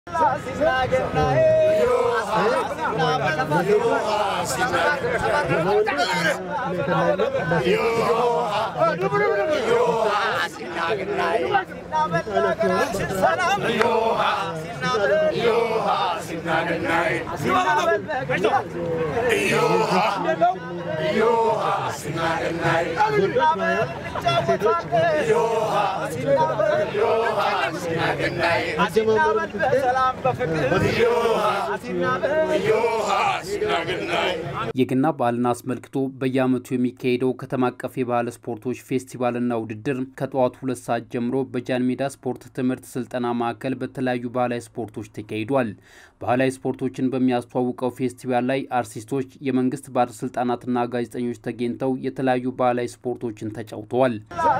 የገና በዓልን አስመልክቶ በየዓመቱ የሚካሄደው ከተማ አቀፍ የባህል ስፖርቶች ፌስቲቫልና ውድድር ከጠዋቱ 2 ሰዓት ጀምሮ በጃን ሜዳ ስፖርት ትምህርት ስልጠና ማዕከል በተለያዩ ባህላዊ ስፖርቶች ተካሂዷል። ባህላዊ ስፖርቶችን በሚያስተዋውቀው ፌስቲቫል ላይ አርቲስቶች፣ የመንግስት ባለስልጣናትና ጋዜጠኞች ተገኝተው የተለያዩ ባህላዊ ስፖርቶችን ተጫውተዋል።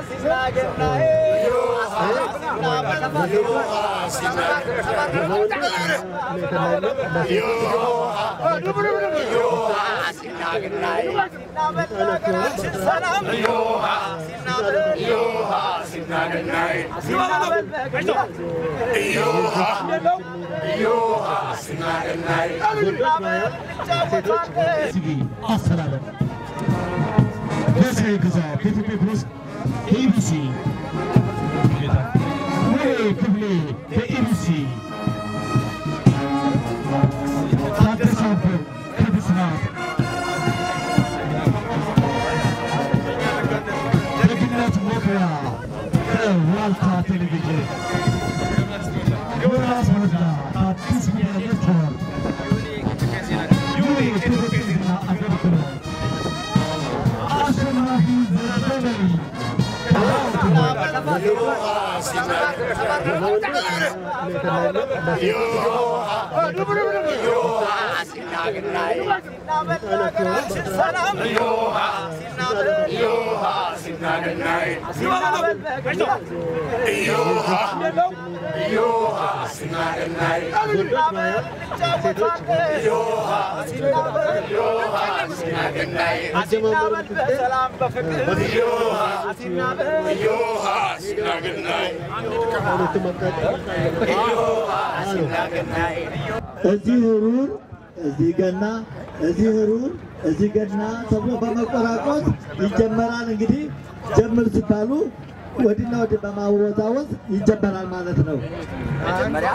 እዚገና ተብሎ በመቆራቆት ይጀመራል። እንግዲህ ጀምር ሲባሉ ወዲና ወዲ በማወዛወዝ ይጀመራል ማለት ነው። መጀመሪያ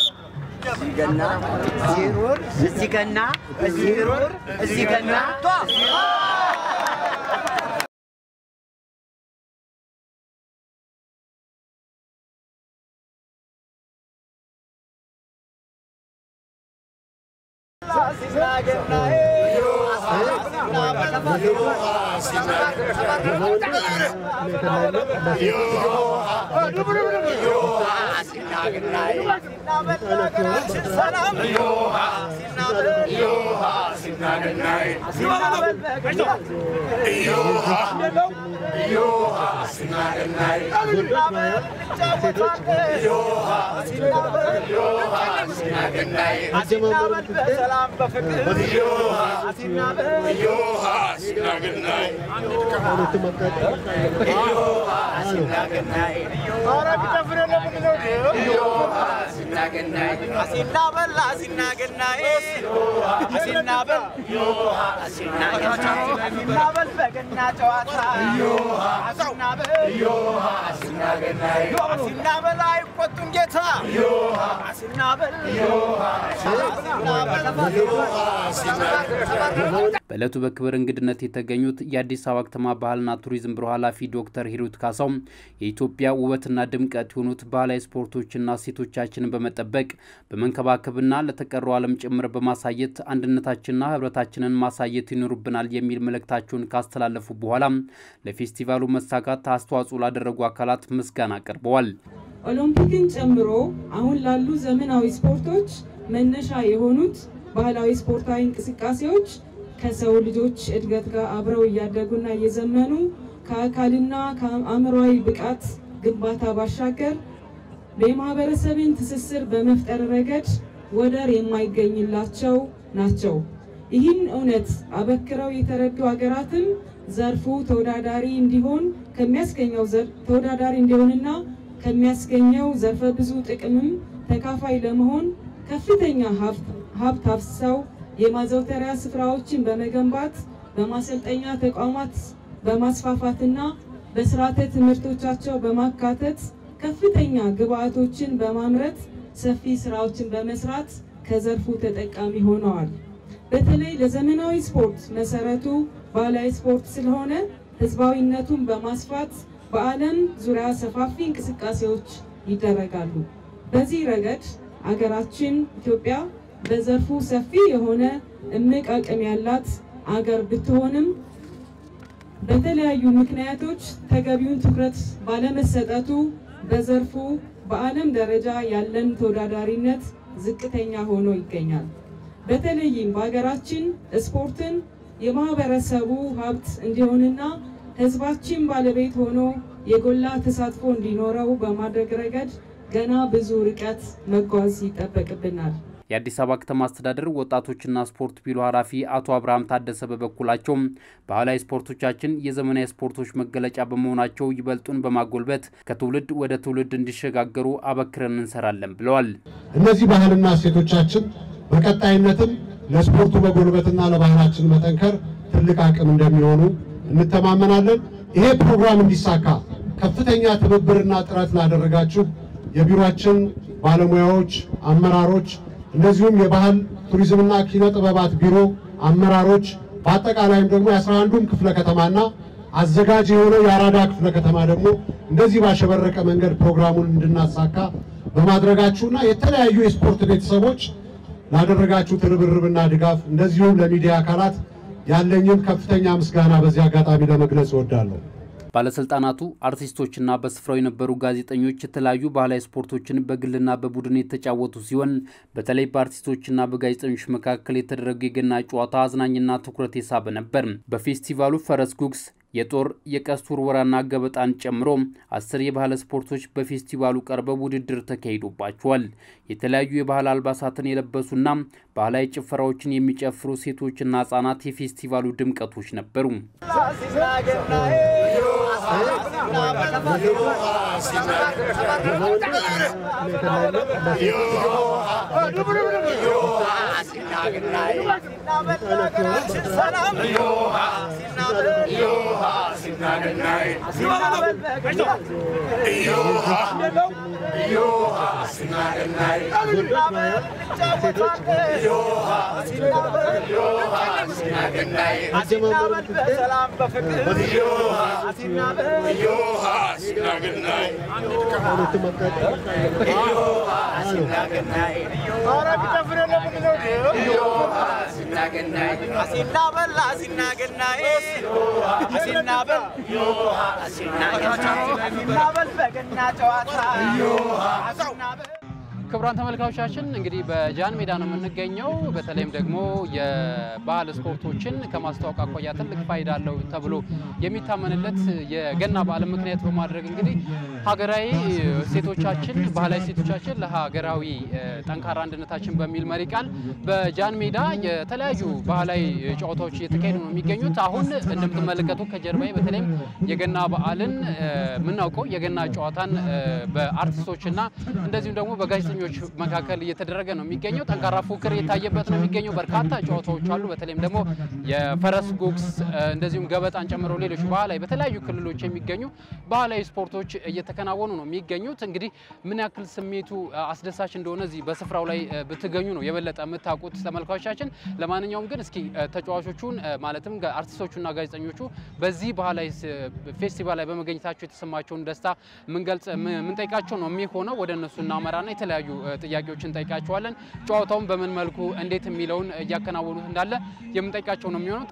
እዚገና በዕለቱ በክብር እንግድነት የተገኙት የአዲስ አበባ ከተማ ባህልና ቱሪዝም ቢሮ ኃላፊ ዶክተር ሂሩት ካሳው የኢትዮጵያ ውበትና ድምቀት የሆኑት ባህላዊ ስፖርቶችና ሴቶቻችንን በመጠበቅ በመንከባከብና ለተቀረው ዓለም ጭምር በማሳየት አንድነታችንና ህብረታችንን ማሳየት ይኖርብናል የሚል መልእክታቸውን ካስተላለፉ በኋላ ለፌስቲቫሉ መሳካት አስተዋጽኦ ላደረጉ አካላት ምስጋና አቀርበዋል። ኦሎምፒክን ጨምሮ አሁን ላሉ ዘመናዊ ስፖርቶች መነሻ የሆኑት ባህላዊ ስፖርታዊ እንቅስቃሴዎች ከሰው ልጆች እድገት ጋር አብረው ያደጉና የዘመኑ ከአካልና ከአእምሮአዊ ብቃት ግንባታ ባሻገር በማህበረሰብን ትስስር በመፍጠር ረገድ ወደር የማይገኝላቸው ናቸው። ይህን እውነት አበክረው የተረዱ ሀገራትም ዘርፉ ተወዳዳሪ እንዲሆንና ከሚያስገኘው ዘርፈ ብዙ ጥቅምም ተካፋይ ለመሆን ከፍተኛ ሀብት አፍሰው የማዘውተሪያ ስፍራዎችን በመገንባት በማሰልጠኛ ተቋማት በማስፋፋትና በስርዓተ ትምህርቶቻቸው በማካተት ከፍተኛ ግብአቶችን በማምረት ሰፊ ስራዎችን በመስራት ከዘርፉ ተጠቃሚ ሆነዋል። በተለይ ለዘመናዊ ስፖርት መሰረቱ ባህላዊ ስፖርት ስለሆነ ህዝባዊነቱን በማስፋት በዓለም ዙሪያ ሰፋፊ እንቅስቃሴዎች ይደረጋሉ። በዚህ ረገድ አገራችን ኢትዮጵያ በዘርፉ ሰፊ የሆነ እምቅ አቅም ያላት አገር ብትሆንም በተለያዩ ምክንያቶች ተገቢውን ትኩረት ባለመሰጠቱ በዘርፉ በዓለም ደረጃ ያለን ተወዳዳሪነት ዝቅተኛ ሆኖ ይገኛል። በተለይም በአገራችን ስፖርትን የማህበረሰቡ ሀብት እንዲሆንና ህዝባችን ባለቤት ሆኖ የጎላ ተሳትፎ እንዲኖረው በማድረግ ረገድ ገና ብዙ ርቀት መጓዝ ይጠበቅብናል። የአዲስ አበባ ከተማ አስተዳደር ወጣቶችና ስፖርት ቢሮ ኃላፊ አቶ አብርሃም ታደሰ በበኩላቸው ባህላዊ ስፖርቶቻችን የዘመናዊ ስፖርቶች መገለጫ በመሆናቸው ይበልጡን በማጎልበት ከትውልድ ወደ ትውልድ እንዲሸጋገሩ አበክረን እንሰራለን ብለዋል። እነዚህ ባህልና እሴቶቻችን በቀጣይነትም ለስፖርቱ መጎልበትና ለባህላችን መጠንከር ትልቅ አቅም እንደሚሆኑ እንተማመናለን። ይሄ ፕሮግራም እንዲሳካ ከፍተኛ ትብብርና ጥረት ላደረጋችሁ የቢሮአችን ባለሙያዎች፣ አመራሮች እንደዚሁም የባህል ቱሪዝምና ኪነ ጥበባት ቢሮ አመራሮች በአጠቃላይም ደግሞ የ11ዱም ክፍለ ከተማና አዘጋጅ የሆነው የአራዳ ክፍለ ከተማ ደግሞ እንደዚህ ባሸበረቀ መንገድ ፕሮግራሙን እንድናሳካ በማድረጋችሁና የተለያዩ የስፖርት ቤተሰቦች ላደረጋችሁ ትብብርና ድጋፍ እንደዚሁም ለሚዲያ አካላት ያለኝን ከፍተኛ ምስጋና በዚህ አጋጣሚ ለመግለጽ እወዳለሁ። ባለስልጣናቱ አርቲስቶችና በስፍራው የነበሩ ጋዜጠኞች የተለያዩ ባህላዊ ስፖርቶችን በግልና በቡድን የተጫወቱ ሲሆን በተለይ በአርቲስቶችና በጋዜጠኞች መካከል የተደረገው የገና ጨዋታ አዝናኝና ትኩረት የሳበ ነበር። በፌስቲቫሉ ፈረስ ጉግስ፣ የጦር የቀስት ውርወራና ገበጣን ጨምሮ 10 የባህል ስፖርቶች በፌስቲቫሉ ቀርበው ውድድር ተካሂዶባቸዋል። የተለያዩ የባህል አልባሳትን የለበሱና ባህላዊ ጭፈራዎችን የሚጨፍሩ ሴቶችና ህጻናት የፌስቲቫሉ ድምቀቶች ነበሩ። ክቡራን ተመልካቾቻችን እንግዲህ በጃን ሜዳ ነው የምንገኘው። በተለይም ደግሞ የባህል ስፖርቶችን ከማስተዋወቅ አኳያ ትልቅ ፋይዳ አለው ተብሎ የሚታመንለት የገና በዓል ምክንያት በማድረግ እንግዲህ ሀገራዊ ሴቶቻችን ባህላዊ ሴቶቻችን ለሀገራዊ ጠንካራ አንድነታችን በሚል መሪ ቃል በጃን ሜዳ የተለያዩ ባህላዊ ጨዋታዎች እየተካሄዱ ነው የሚገኙት። አሁን እንደምትመለከቱ ከጀርባዬ በተለይም የገና በዓልን ምናውቀው የገና ጨዋታን በአርቲስቶችና እንደዚሁም ደግሞ በጋዜጠኞች መካከል እየተደረገ ነው የሚገኘው። ጠንካራ ፉክክር የታየበት ነው የሚገኘው። በርካታ ጨዋታዎች አሉ። በተለይም ደግሞ የፈረስ ጉግስ እንደዚሁም ገበጣን ጨምሮ ሌሎች ባህላዊ በተለያዩ ክልሎች የሚገኙ ባህላዊ ስፖርቶች እየተከናወኑ ነው የሚገኙት። እንግዲህ ምን ያክል ስሜቱ አስደሳች እንደሆነ እዚህ በስፍራው ላይ ብትገኙ ነው የበለጠ የምታውቁት ተመልካቾቻችን። ለማንኛውም ግን እስኪ ተጫዋቾቹን ማለትም አርቲስቶቹና ጋዜጠኞቹ በዚህ ባህላዊ ፌስቲቫል ላይ በመገኘታቸው የተሰማቸውን ደስታ ምን ጠይቃቸው ነው የሚሆነው። ወደ እነሱ እናመራና የተለያዩ ጥያቄዎችን ጠይቃቸዋለን። ጨዋታውን በምን መልኩ እንዴት የሚለውን እያከናወኑት እንዳለ የምንጠይቃቸው ነው የሚሆነው።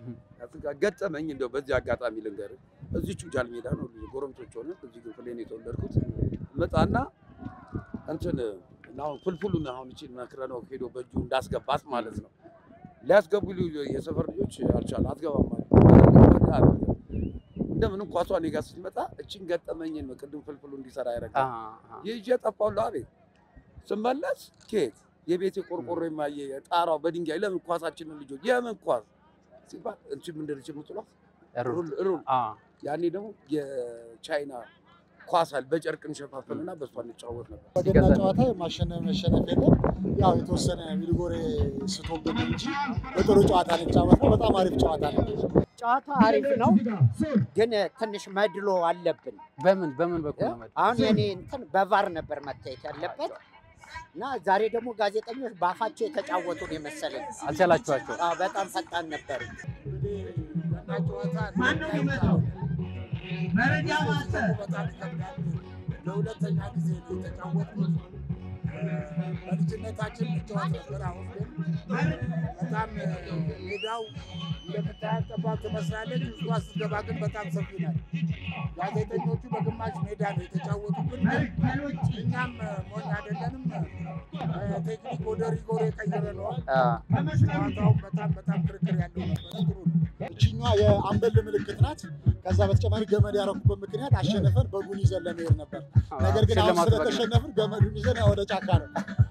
ገጠመኝ እንደው በዚህ አጋጣሚ ልንገር። እዚቹ ጃል ሜዳ ነው ጎረምቶች ሆነ እዚህ ግን ፍሌን የተወለድኩት መጣና እንትን ነው ፍልፍሉን አሁን እቺ መክረነው ሄዶ በእጁ እንዳስገባት ማለት ነው። ሊያስገቡ የሰፈር ልጆች አልቻለ አትገባም ማለት እንደምንም ኳሷ እኔ ጋር ስትመጣ እቺን ገጠመኝን ነው ቅድም ፍልፍሉ እንዲሰራ ያረጋ ይዤ ጠፋው አይደል ስመለስ ኬት የቤት ቆርቆሮ የማየ ጣራው በድንጋይ ለምን ኳሳችንን ልጆች የምን ኳስ ሲባል እንቺ ምንድነው የምትሏት ሩል ያኔ ደግሞ የቻይና ኳሳል በጨርቅ እንሸፋፈንና በሷ እንጫወት ነበር በገና ጨዋታ ማሸነፍ መሸነፍ የለም ያው የተወሰነ ሚልጎሬ ስቶብን እንጂ በጥሩ ጨዋታ እንጫወተው በጣም አሪፍ ጨዋታ ነው ጨዋታ አሪፍ ነው ግን ትንሽ መድሎ አለብን በምን በኩል ነው አሁን የኔ እንትን በቫር ነበር መታየት ያለበት እና ዛሬ ደግሞ ጋዜጠኞች ባፋቸው የተጫወቱ ነው መሰለኝ አልቻላችኋቸው በጣም ፈጣን ነበር ማን ነው የሚመጣው መረጃ ማስተር በጣም ይከብዳል ለሁለተኛ ጊዜ የተጫወቱት በልጅነታችን ተጫዋች ነበር አሁን ግን በጣም ሜዳው እንደምታያቀባው ተመስላለች ውስጧ ስትገባ ግን በጣም ሰፊ ናት ጋዜጠኞቹ በግማሽ ሜዳ ነው የተጫወቱት እኛም ሞኝ አይደለንም ቴክኒክ ወደ ሪጎር የቀየረነዋል ጨዋታው በጣም ክርክር ያለው ነበር ጥሩ ነው እቺኛዋ የአምበል ምልክት ናት ከዛ በተጨማሪ ገመድ ያረኩበት ምክንያት አሸነፈን በጉን ይዘን ለመሄድ ነበር ነገር ግን አሁን ስለተሸነፈን ገመዱን ይዘን ወደ ጫካ ነው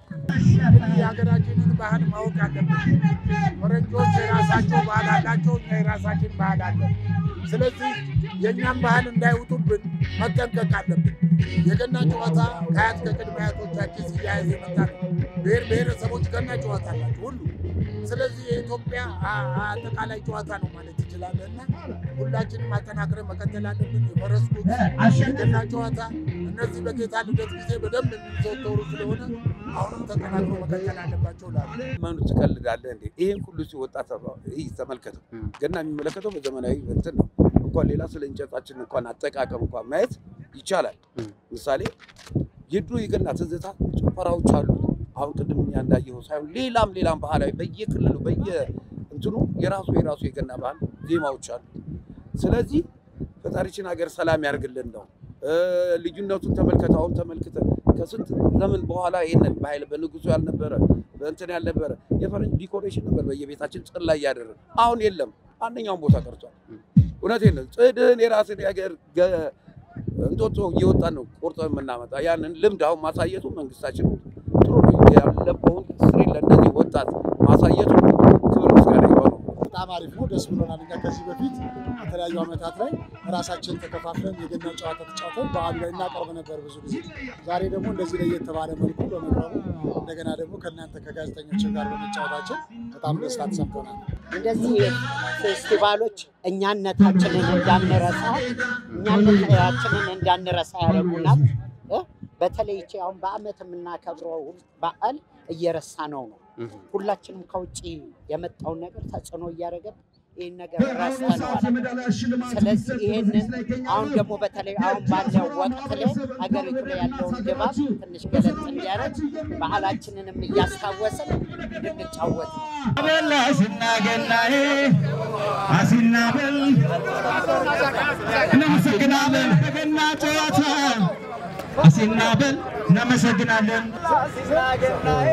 የሀገራችንን ባህል ማወቅ አለብን ወረንጆች የራሳቸው ባህል አላቸው እኛ የራሳችን ባህል አለን ስለዚህ የኛን ባህል እንዳይውጡብን መጠንቀቅ አለብን የገና ጨዋታ ከአያት ከቅድመ አያቶቻችን ሲያያዝ የመጣ ነው ብሔረሰቦች ገና ጨዋታ አላቸው ሁሉ ስለዚህ የኢትዮጵያ አጠቃላይ ጨዋታ ነው ማለት ይችላልና ሁላችንም አጠናክረን መቀጠል አለብን የፈረስኩት የገና ጨዋታ እነዚህ በጌታ ልደት ጊዜ በደንብ የሚዘወተሩ ስለሆነ አሁንም ተጠናክሮ መቀጠል አለባቸው ላሉ ማን ትቀልዳለህ እንዴ ይሄን ሁሉ ሲወጣ ተመልከተው ገና የሚመለከተው በዘመናዊ እንትን ነው እንኳን ሌላ ስለ እንጨታችን እንኳን አጠቃቀም እንኳን ማየት ይቻላል ምሳሌ የድሮ የገና ትዝታ ጭፈራዎች አሉ አሁን ቅድምኛ እንዳየው ሳይሆን ሌላም ባህላዊ በየክልሉ እንትኑ የራሱ የገና ባህል ዜማዎች አሉ ስለዚህ ፈጣሪችን ሀገር ሰላም ያርግልን ነው ልጅነቱን ተመልከተ ከስንት ዘመን በኋላ ይሄንን ባህል በንጉሱ ያልነበረ በእንትን ያልነበረ የፈረንጅ ዲኮሬሽን ነበር በየቤታችን ጽላ ያደረገ አሁን የለም አንደኛው ቦታ ቀርቷል እውነቴን ነው ጽድን የራስን ያገር እንጦጦ እየወጣን ነው ቆርጠን የምናመጣ ያንን ልምድ አሁን ማሳየቱ መንግስታችን ጥሩ ነው ያለበውን ስሪ ለእንደዚህ ወጣት ማሳየቱ ክብር ምስጋና ይሁን በጣም አሪፍ ነው ደስ ብሎናል እኛ ከዚህ በፊት የተለያዩ አመታት ላይ ራሳችን ተከፋፍለን የገና ጨዋታ ተጫውተን በዓሉ ላይ እናቀርብ ነበር ብዙ ጊዜ ዛሬ ደግሞ እንደዚህ ላይ የተባለ መልኩ በመቅረቡ እንደገና ደግሞ ከእናንተ ከጋዜጠኞች ጋር በመጫወታችን በጣም ደስታ ተሰምቶናል እንደዚህ ፌስቲቫሎች እኛነታችንን እንዳንረሳ ያደርጉናል በተለይ አሁን በአመት የምናከብረው በዓል እየረሳ ነው ሁላችንም ከውጪ የመጣው ነገር ተጽዕኖ እያደረገ ይሄን ነገር ራስታነዋል ስለዚህ ይሄንን አሁን ደግሞ በተለይ አሁን ባለው ወቅት ላይ ሀገሪቱ ላይ ያለውን ድባብ ትንሽ ገለጥ እንዲያደርግ ባህላችንንም እያስታወስን እንድንጫወት ነው አበላሽና ገናዬ አሲናበል እናመሰግናለን ገና ጨዋታ አሲናበል እናመሰግናለን አሲናገናዬ